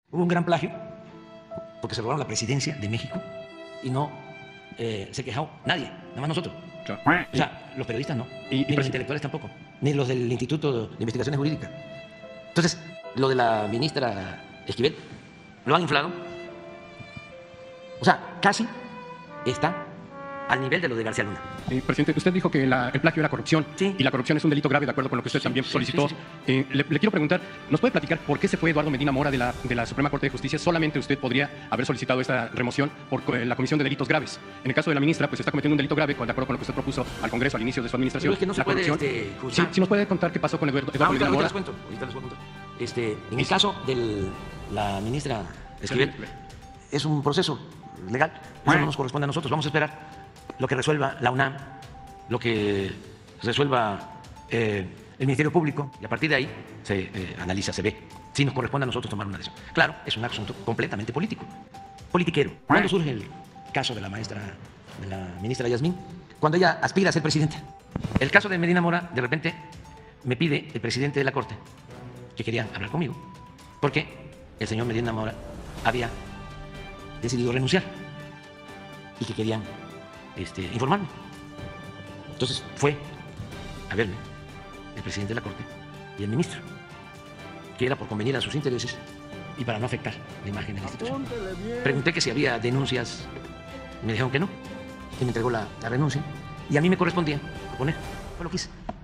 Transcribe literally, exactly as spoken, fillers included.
Hubo un gran plagio porque se robaron la presidencia de México y no eh, se quejó nadie, nada más nosotros. Claro. O sea, los periodistas no, Y- y ni los presi- intelectuales tampoco, ni los del Instituto de Investigaciones Jurídicas. Entonces, lo de la ministra Esquivel, lo han inflado. O sea, casi está al nivel de lo de García Luna. Eh, presidente, usted dijo que la- el plagio era corrupción. Sí. Y la corrupción es un delito grave, de acuerdo con lo que usted Sí, también sí, solicitó. sí, sí. Eh, le, le quiero preguntar, ¿nos puede platicar por qué se fue Eduardo Medina Mora de la, de la Suprema Corte de Justicia? Solamente usted podría haber solicitado esta remoción por co- eh, la comisión de delitos graves. En el caso de la ministra, pues está cometiendo un delito grave, con- de acuerdo con lo que usted propuso al Congreso al inicio de su administración. Pero es que no se la puede, corrupción. este, Sí, juzgar. sí nos puede contar qué pasó con Eduardo, Ah, Eduardo ahorita, Medina ahorita Mora. les cuento, ahorita les voy a contar. Este, en el Sí. caso de la ministra Esquivel, es un proceso legal, eso no nos corresponde a nosotros. Vamos a esperar lo que resuelva la UNAM, lo que resuelva eh, el Ministerio Público, y a partir de ahí se eh, analiza, se ve si nos corresponde a nosotros tomar una decisión. Claro, es un asunto completamente político, politiquero. ¿Cuándo surge el caso de la maestra, de la ministra Yasmín? Cuando ella aspira a ser presidenta. El caso de Medina Mora, de repente, me pide el presidente de la Corte que quería hablar conmigo, porque el señor Medina Mora había decidido renunciar y que querían este, informarme. Entonces fue a verme el presidente de la Corte y el ministro, que era por convenir a sus intereses y para no afectar la imagen de la institución. Pregunté que si había denuncias, me dijeron que no, y me entregó la, la renuncia, y a mí me correspondía poner, fue lo que hice.